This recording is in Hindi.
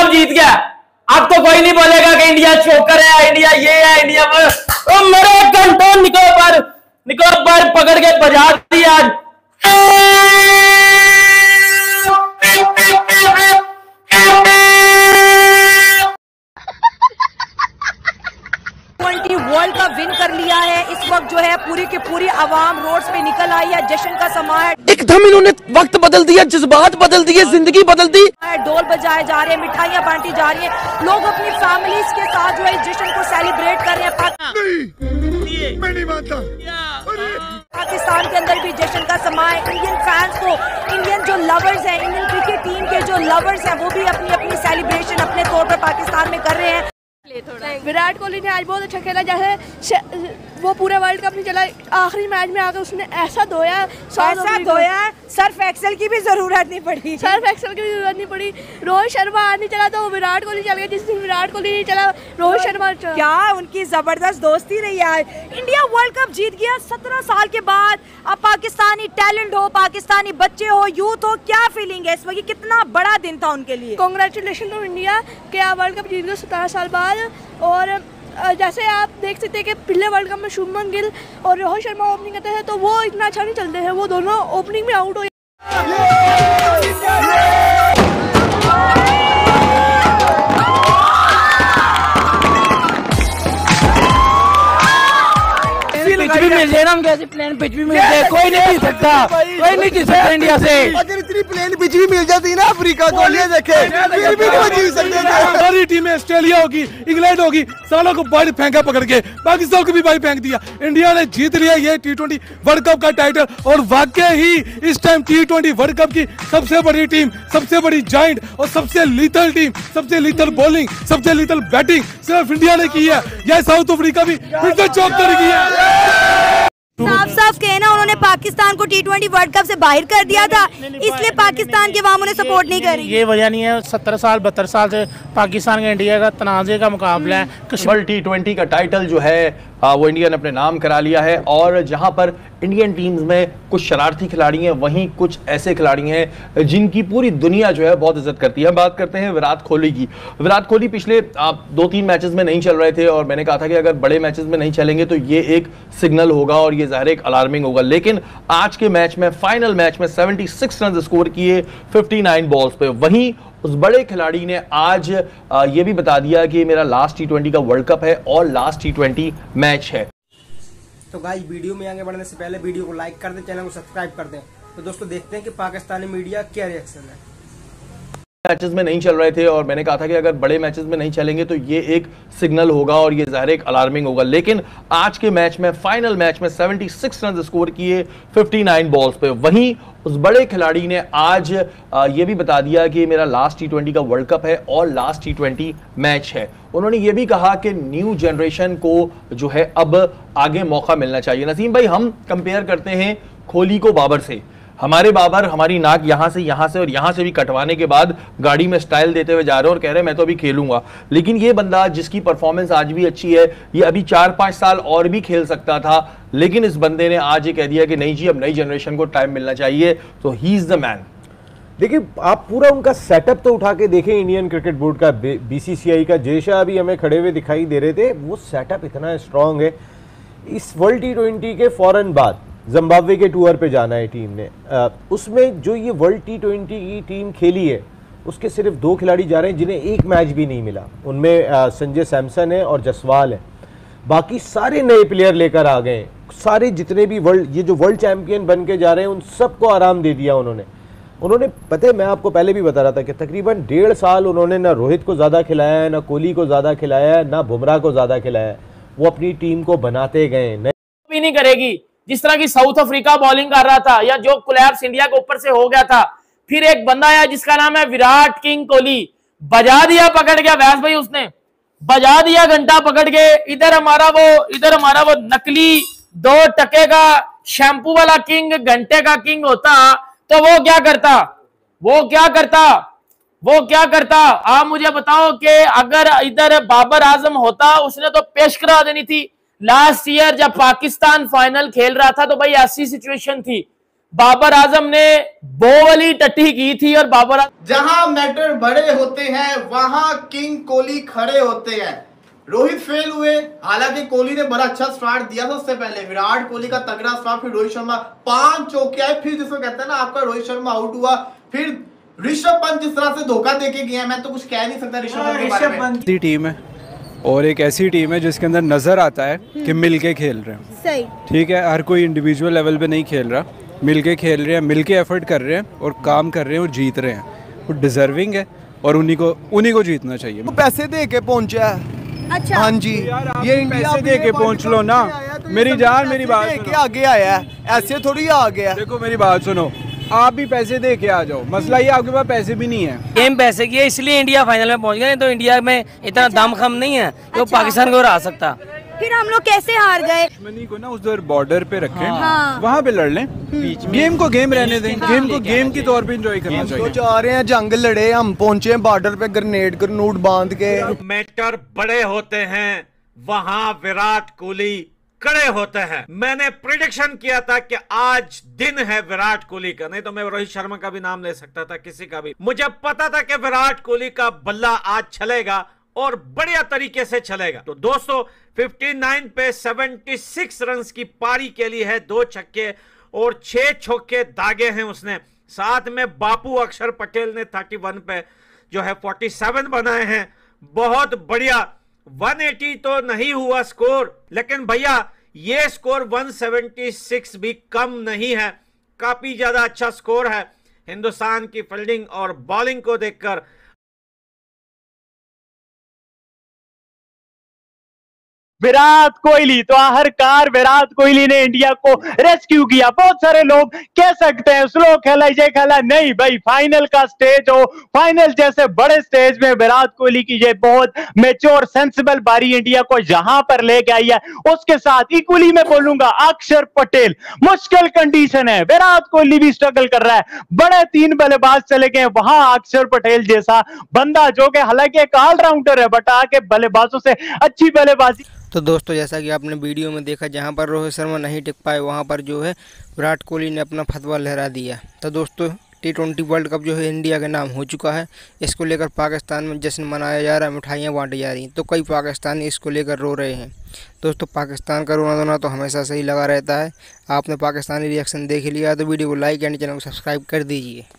कप जीत गया। अब तो कोई नहीं बोलेगा कि इंडिया चोकर है, इंडिया ये है, इंडिया वो। तो मेरे घंटों निको पर पकड़ के बजा दिया। वर्ल्ड कप विन कर लिया है। इस वक्त जो है पूरी की पूरी आवाम रोड्स पे निकल आई है, जश्न का समा है। एकदम इन्होंने वक्त बदल दिया, जज्बात बदल दिए, जिंदगी बदल दी। ढोल बजाए जा रहे हैं, मिठाइयां बांटी जा रही हैं, लोग अपनी फैमिलीज के साथ जो है इस जश्न को सेलिब्रेट कर रहे हैं। मैं नहीं मानता। पाकिस्तान के अंदर भी जश्न का समा है। इंडियन फैंस को, इंडियन जो लवर्स हैं, इंडियन क्रिकेट टीम के जो लवर्स हैं, वो भी अपनी अपनी सेलिब्रेशन अपने तौर पर पाकिस्तान में कर रहे हैं। विराट कोहली ने आज बहुत अच्छा खेला, जैसे वो पूरे वर्ल्ड कप नहीं चला, आखिरी मैच में आकर उसने ऐसा धोया सर्फ एक्सेल की भी जरूरत नहीं पड़ी। रोहित शर्मा आज नहीं चला तो विराट कोहली चल गया। जिस दिन विराट कोहली नहीं चला रोहित शर्मा चला। क्या उनकी जबरदस्त दोस्ती रही है। इंडिया वर्ल्ड कप जीत गया 17 साल के बाद। अब पाकिस्तानी टैलेंट हो, पाकिस्तानी बच्चे हो, यूथ हो, क्या फीलिंग है इस वक्त? कितना बड़ा दिन था उनके लिए। कांग्रेचुलेशन टू इंडिया कि आप वर्ल्ड कप जीत गए 17 साल बाद। और जैसे आप देख सकते हैं कि पिछले वर्ल्ड कप में शुभमन गिल और रोहित शर्मा ओपनिंग करते हैं तो वो इतना अच्छा नहीं चलते हैं, वो दोनों ओपनिंग में आउट हो। प्लेन पिच भी मिल जाए, कोई नहीं जीत सकता इंडिया से। अगर इतनी प्लेन पिच भी मिल जाती ना अफ्रीका को, ये देखे फिर भी नहीं जीत सकते। सारी टीमें ऑस्ट्रेलिया होगी, इंग्लैंड होगी, सालों को बाहर फेंका पकड़ के, पाकिस्तान को भी बाहर फेंक दिया। इंडिया ने जीत लिया ये T20 वर्ल्ड कप का टाइटल। और वाकई ही इस टाइम T20 वर्ल्ड कप की सबसे बड़ी टीम, सबसे बड़ी जाइंट और सबसे लीथल टीम, सबसे लीथल बॉलिंग, सबसे लीथल बैटिंग सिर्फ इंडिया ने की है। यह साउथ अफ्रीका भी फिर से चौक कर गई है। साफ कहना, उन्होंने पाकिस्तान को T20 वर्ल्ड कप से बाहर कर दिया था, इसलिए पाकिस्तान के अवाम उन्हें सपोर्ट नहीं कर रही। ये वजह नहीं है, 70 साल 72 साल से पाकिस्तान का इंडिया का तनाज़े का मुकाबला है। वर्ल्ड T20 का टाइटल जो है वो इंडिया ने अपने नाम करा लिया है। और जहां पर इंडियन टीम्स में कुछ शरारती खिलाड़ी हैं, वहीं कुछ ऐसे खिलाड़ी हैं जिनकी पूरी दुनिया जो है बहुत इज्जत करती है। बात करते हैं विराट कोहली की। विराट कोहली पिछले 2-3 मैचेस में नहीं चल रहे थे और मैंने कहा था कि अगर बड़े मैचेस में नहीं चलेंगे तो ये एक सिग्नल होगा और ये ज़ाहिर एक अलार्मिंग होगा। लेकिन आज के मैच में, फाइनल मैच में 76 रन स्कोर किए 59 बॉल्स पे। वहीं उस बड़े खिलाड़ी ने आज ये भी बता दिया कि मेरा लास्ट T20 का वर्ल्ड कप है और लास्ट T20 मैच है। तो गाइस, वीडियो में आगे बढ़ने से पहले वीडियो को लाइक कर दें, चैनल को सब्सक्राइब कर दें। तो दोस्तों देखते हैं कि पाकिस्तानी मीडिया क्या रिएक्शन है। मैचेस में नहीं चल रहे थे और मैंने कहा था कि अगर बड़े मैचेस में नहीं चलेंगे तो ये एक सिग्नल होगा और ये ज़ाहिर एक अलार्मिंग होगा। लेकिन आज के मैच में, फाइनल मैच में 76 रन स्कोर किए 59 बॉल्स पे। वहीं उस बड़े खिलाड़ी ने आज ये भी बता दिया कि मेरा लास्ट T20 का वर्ल्ड कप है और लास्ट T20 मैच है। उन्होंने ये भी कहा कि न्यू जनरेशन को जो है अब आगे मौका मिलना चाहिए। नसीम भाई, हम कंपेयर करते हैं कोहली को बाबर से। हमारे बाबर हमारी नाक यहां से और यहां से भी कटवाने के बाद गाड़ी में स्टाइल देते हुए जा रहे हैं और कह रहे हैं मैं तो अभी खेलूंगा। लेकिन ये बंदा जिसकी परफॉर्मेंस आज भी अच्छी है, ये अभी 4-5 साल और भी खेल सकता था। लेकिन इस बंदे ने आज ये कह दिया कि नहीं जी, अब नई जनरेशन को टाइम मिलना चाहिए। तो ही इज द मैन। देखिए, आप पूरा उनका सेटअप तो उठा के देखें, इंडियन क्रिकेट बोर्ड का, BCCI का। जयशाह अभी हमें खड़े हुए दिखाई दे रहे थे, वो सेटअप इतना स्ट्रांग है। इस वर्ल्ड T20 के फौरन बाद जिम्बाब्वे के टूर पे जाना है टीम ने। उसमें जो ये वर्ल्ड T20 की टीम खेली है, उसके सिर्फ 2 खिलाड़ी जा रहे हैं जिन्हें एक मैच भी नहीं मिला। उनमें संजय सैमसन है और जसवाल है। बाकी सारे नए प्लेयर लेकर आ गए। सारे जितने भी ये जो वर्ल्ड चैंपियन बन के जा रहे हैं, उन सबको आराम दे दिया उन्होंने। पता है, मैं आपको पहले भी बता रहा था कि तकरीबन 1.5 साल उन्होंने ना रोहित को ज़्यादा खिलाया है, ना कोहली को ज़्यादा खिलाया है, ना बुमराह को ज़्यादा खिलाया है। वो अपनी टीम को बनाते गए। नहीं करेगी जिस तरह की साउथ अफ्रीका बॉलिंग कर रहा था, या जो कोलैप्स इंडिया के ऊपर से हो गया था। फिर एक बंदा आया जिसका नाम है विराट किंग कोहली, बजा दिया पकड़ के वैस भाई, उसने बजा दिया घंटा पकड़ के। इधर हमारा वो नकली 2 टके का शैम्पू वाला किंग, घंटे का किंग होता तो वो क्या करता। आप मुझे बताओ कि अगर इधर बाबर आजम होता, उसने तो पेश करा देनी थी। लास्ट ईयर जब पाकिस्तान फाइनल खेल रहा था तो भाई ऐसी सिचुएशन थी, बाबर आजम ने बोवली टट्टी की थी और बाबर जहां मैटर बड़े होते हैं वहां किंग कोहली खड़े होते हैं। रोहित फेल हुए, हालांकि कोहली ने बड़ा अच्छा स्टार्ट दिया था। उससे पहले विराट कोहली का तगड़ा स्टार्ट, फिर रोहित शर्मा 5 चौके आए, फिर जिसको कहते हैं ना आपका रोहित शर्मा आउट हुआ, फिर ऋषभ पंत जिस तरह से धोखा देके गया, मैं तो कुछ कह नहीं सकता ऋषभ पंत के बारे में। टीम है और एक ऐसी टीम है जिसके अंदर नजर आता है कि मिलके खेल रहे हैं। सही, ठीक है, हर कोई इंडिविजुअल लेवल पे नहीं खेल रहा, मिलके खेल रहे हैं, मिलके एफर्ट कर रहे हैं और काम कर रहे हैं और जीत रहे हैं। वो डिजर्विंग है और उन्हीं को जीतना चाहिए। पैसे दे के पहुंचा है। अच्छा, हाँ जी, ये पैसे दे के पहुंच लो ना। मेरी जान, मेरी बात सुनो, आगे आया है, ऐसे थोड़ी आ गया। देखो मेरी बात सुनो, आप भी पैसे दे के आ जाओ। मसला ये आपके पास पैसे भी नहीं है। गेम पैसे की है, इसलिए इंडिया फाइनल में पहुंच गया। नहीं तो इंडिया में इतना दमखम नहीं है कि वो पाकिस्तान को हरा सकता। फिर हम लोग कैसे हार गए? दुश्मनी को ना उधर बॉर्डर पे रखें, वहाँ पे लड़ लें। गेम को गेम रहने दें, गेम को गेम के तौर पे एंजॉय करना चाहिए। तो जा रहे हैं जंग लड़े, हम पहुंचे बॉर्डर पे ग्रेनेड बांध के। मैटर बड़े होते हैं वहाँ विराट कोहली खड़े होते हैं। मैंने प्रिडिक्शन किया था कि आज दिन है विराट कोहली का, नहीं तो मैं रोहित शर्मा का भी नाम ले सकता था, किसी का भी। मुझे पता था कि विराट कोहली का बल्ला आज चलेगा और बढ़िया तरीके से चलेगा। तो दोस्तों 59 पे 76 रन की पारी के लिए है, 2 छक्के और 6 चौके दागे हैं उसने। साथ में बापू अक्षर पटेल ने 31 पे जो है 47 बनाए हैं। बहुत बढ़िया। 180 तो नहीं हुआ स्कोर, लेकिन भैया ये स्कोर 176 भी कम नहीं है, काफी ज्यादा अच्छा स्कोर है। हिंदुस्तान की फील्डिंग और बॉलिंग को देखकर विराट कोहली, तो आखिरकार विराट कोहली ने इंडिया को रेस्क्यू किया। बहुत सारे लोग कह सकते हैं स्लो खेला, ये खेला, नहीं भाई, फाइनल का स्टेज हो, फाइनल जैसे बड़े स्टेज में विराट कोहली की ये बहुत मैच्योर सेंसिबल बारी इंडिया को यहां पर लेके आई है। उसके साथ इक्वली मैं बोलूंगा अक्षर पटेल, मुश्किल कंडीशन है, विराट कोहली भी स्ट्रगल कर रहा है, बड़े 3 बल्लेबाज चले गए वहां अक्षर पटेल जैसा बंदा जो कि हालांकि एक ऑलराउंडर है बट आके बल्लेबाजों से अच्छी बल्लेबाजी। तो दोस्तों जैसा कि आपने वीडियो में देखा, जहां पर रोहित शर्मा नहीं टिक पाए वहां पर जो है विराट कोहली ने अपना फतवा लहरा दिया। तो दोस्तों T20 वर्ल्ड कप जो है इंडिया के नाम हो चुका है। इसको लेकर पाकिस्तान में जश्न मनाया जा रहा है, मिठाइयाँ बांटी जा रही हैं। तो कई पाकिस्तानी इसको लेकर रो रहे हैं। दोस्तों पाकिस्तान का रोना धोना तो हमेशा से ही लगा रहता है। आपने पाकिस्तानी रिएक्शन देख लिया तो वीडियो को लाइक एंड चैनल को सब्सक्राइब कर दीजिए।